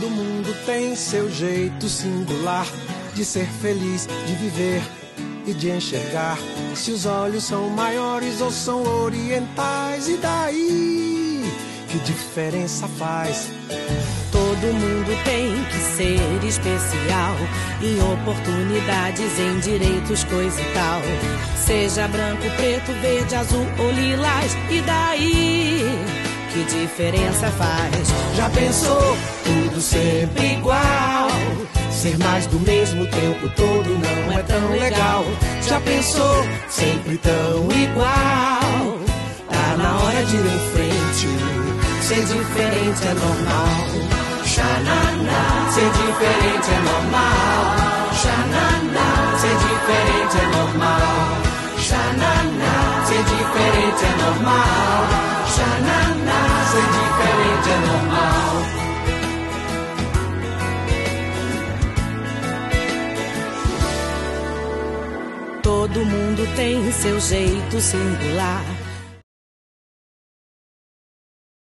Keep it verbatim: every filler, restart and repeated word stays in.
Todo mundo tem seu jeito singular de ser feliz, de viver e de enxergar. Se os olhos são maiores ou são orientais, e daí? Que diferença faz? Todo mundo tem que ser especial em oportunidades, em direitos, coisa e tal. Seja branco, preto, verde, azul ou lilás, e daí? Que diferença faz? Já pensou? Tudo sempre igual. Ser mais do mesmo tempo todo não é tão legal. Já pensou? Sempre tão igual. Tá na hora de ir em frente. Ser diferente é normal. Xananá. Ser diferente é normal. Xananá. Ser diferente é normal. Xananá. Ser diferente é normal. Xananá. Ser diferente é normal. Todo mundo tem seu jeito singular